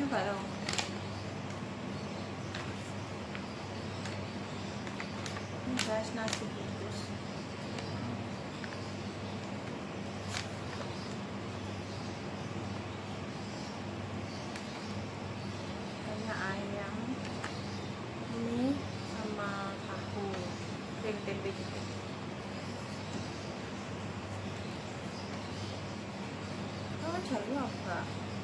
Coba dong. Ini guys, nasi bungkus. Banyak ayam, mie sama tahu, tempe gitu. Oh, jadi apa?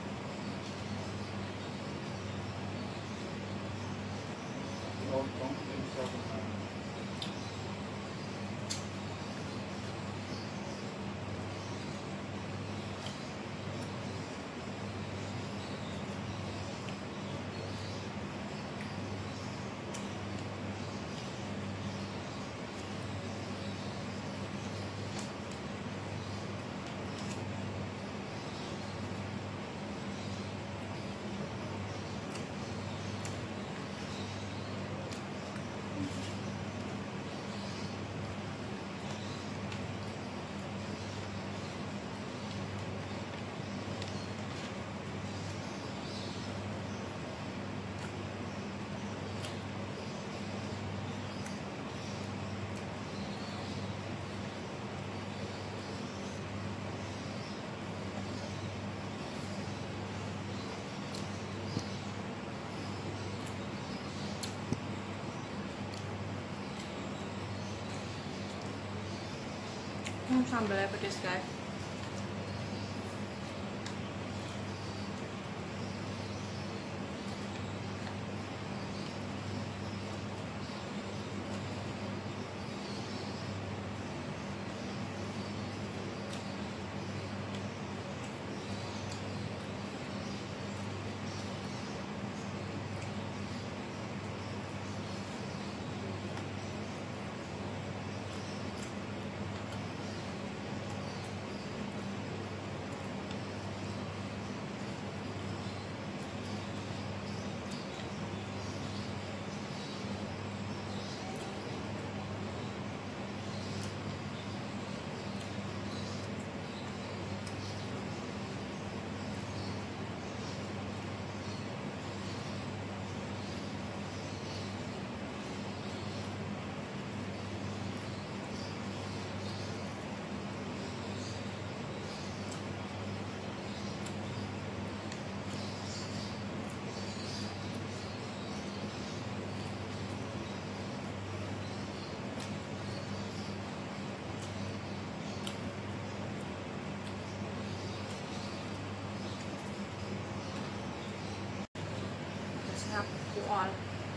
Sambalnya pedes guys. Kual.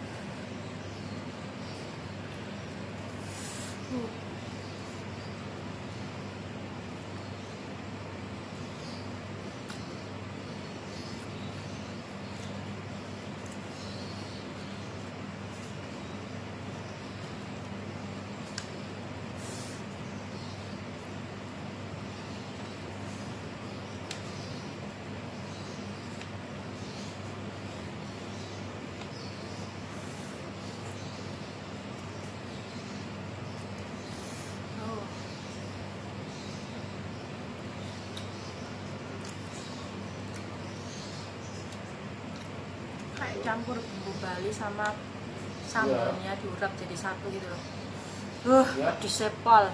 Kayak campur bumbu Bali sama sambalnya diurap jadi satu gitu loh. Disepol.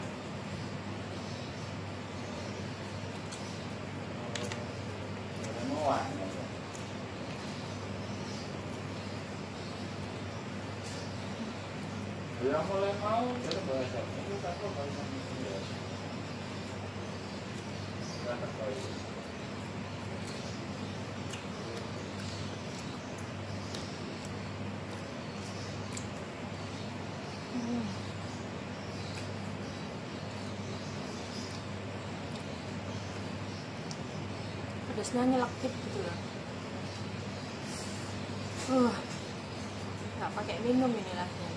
Yang mulai mau jadi bahasa itu kan kok bahasa Indonesia. Pedasnya nyelekit gitu loh. Nggak pakai minum ini rasanya.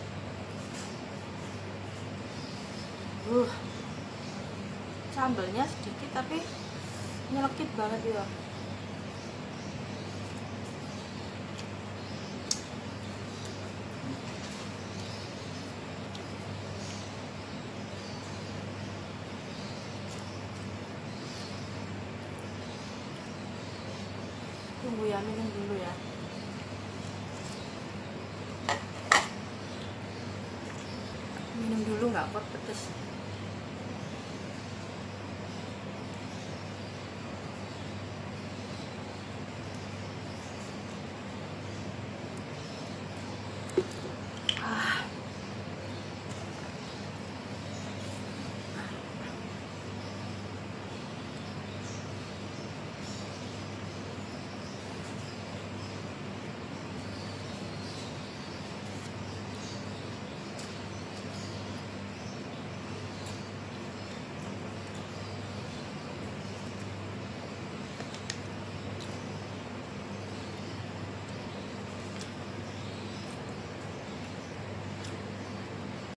Sambalnya sedikit tapi nyelekit banget ya. Tunggu ya, minum dulu ya. dulu nggak kuat pedes.